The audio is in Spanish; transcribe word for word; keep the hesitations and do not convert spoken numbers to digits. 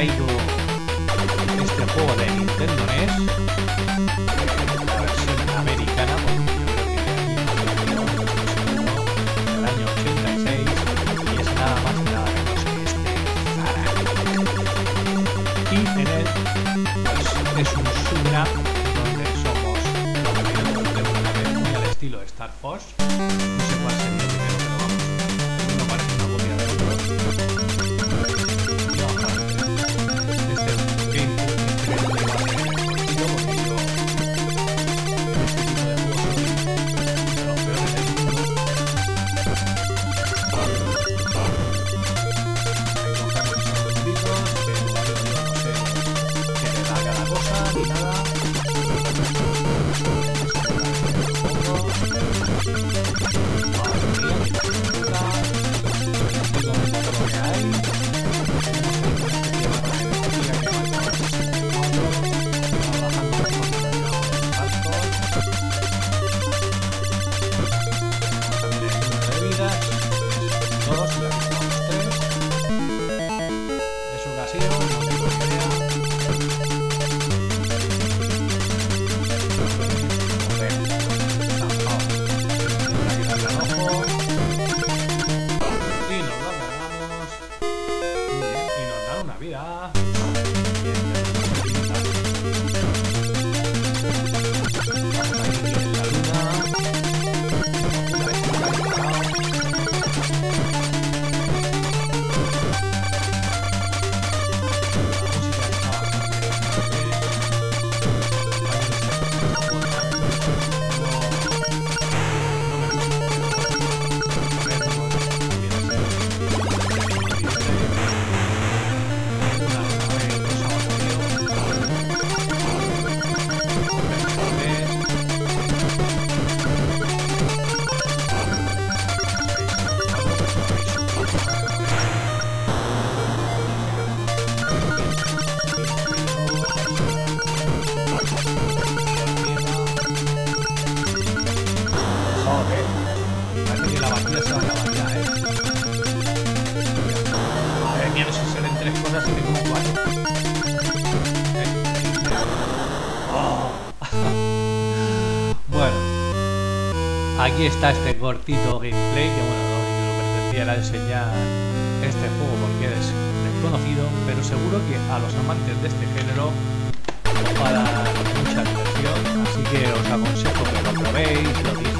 traído este juego de Nintendo N E S, la versión americana, porque yo creo que del año ochenta y seis, y es nada más y nada menos que este Zara. Y en él pues, es un shoot-up donde somos los de una nave muy al estilo Star Fox. No sé cuál sería el primero, pero vamos, uno parece una copia del otro. Aquí está este cortito gameplay que bueno, lo único que me pretendía era enseñar este juego porque es desconocido, pero seguro que a los amantes de este género os va a dar mucha diversión, así que os aconsejo que lo probéis, lo